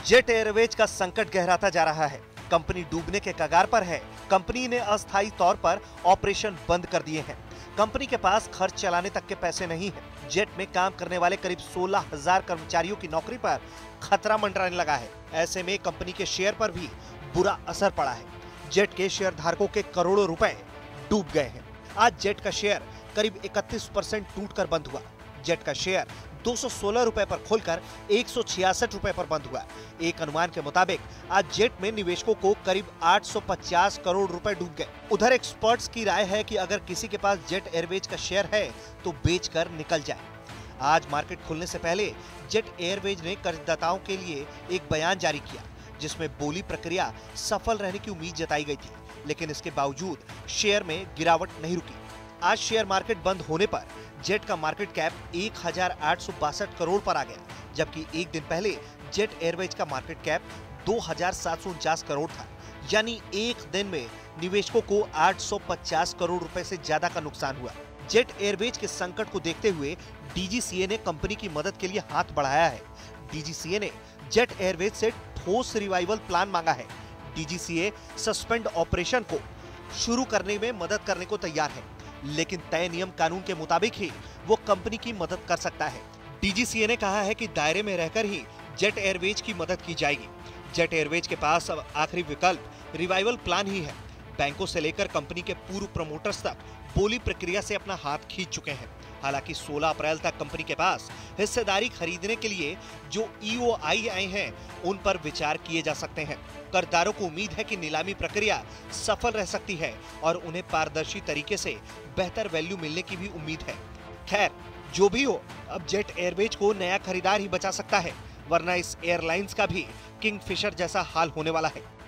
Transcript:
Jet Airways का संकट गहराता जा रहा है। कंपनी डूबने के कगार पर है। कंपनी ने अस्थायी तौर पर ऑपरेशन बंद कर दिए हैं। कंपनी के पास खर्च चलाने तक के पैसे नहीं हैं। जेट में काम करने वाले करीब 16,000 कर्मचारियों की नौकरी पर खतरा मंडराने लगा है। ऐसे में कंपनी के शेयर पर भी बुरा असर पड़ा है। जेट के शेयर धारकों के करोड़ों रुपए डूब गए हैं। आज जेट का शेयर करीब 31% टूटकर बंद हुआ। जेट का शेयर 216 रुपए पर खुलकर 166 रुपए पर बंद हुआ। एक अनुमान के मुताबिक आज जेट में निवेशकों को करीब 850 करोड़ रुपए डूब गए। उधर एक्सपर्ट्स की राय है कि अगर किसी के पास जेट एयरवेज का शेयर है तो बेचकर निकल जाए। आज मार्केट खुलने से पहले जेट एयरवेज ने कर्जदाताओं के लिए एक बयान जारी किया, जिसमें बोली प्रक्रिया सफल रहने की उम्मीद जताई गई थी, लेकिन इसके बावजूद शेयर में गिरावट नहीं रुकी। आज शेयर मार्केट बंद होने पर जेट का मार्केट कैप 1,862 करोड़ पर आ गया, जबकि एक दिन पहले जेट एयरवेज का मार्केट कैप 2,749 करोड़ था। यानी एक दिन में निवेशकों को 850 करोड़ रुपए से ज्यादा का नुकसान हुआ। जेट एयरवेज के संकट को देखते हुए डीजीसीए ने कंपनी की मदद के लिए हाथ बढ़ाया है। डीजीसीए ने जेट एयरवेज से ठोस रिवाइवल प्लान मांगा है। डीजीसीए सस्पेंड ऑपरेशन को शुरू करने में मदद करने को तैयार है, लेकिन तय नियम कानून के मुताबिक ही वो कंपनी की मदद कर सकता है। डीजीसीए ने कहा है कि दायरे में रहकर ही जेट एयरवेज की मदद की जाएगी। जेट एयरवेज के पास अब आखिरी विकल्प रिवाइवल प्लान ही है। बैंकों से लेकर कंपनी के पूर्व प्रमोटर्स तक बोली प्रक्रिया से अपना हाथ खींच चुके हैं। हालांकि 16 अप्रैल तक कंपनी के पास हिस्सेदारी खरीदने के लिए जो ईओआई आए हैं, उन पर विचार किए जा सकते हैं। कर्जदारों को उम्मीद है कि नीलामी प्रक्रिया सफल रह सकती है और उन्हें पारदर्शी तरीके से बेहतर वैल्यू मिलने की भी उम्मीद है। खैर, जो भी हो, अब जेट एयरवेज को नया खरीदार ही बचा सकता है, वरना इस एयरलाइंस का भी किंगफिशर जैसा हाल होने वाला है।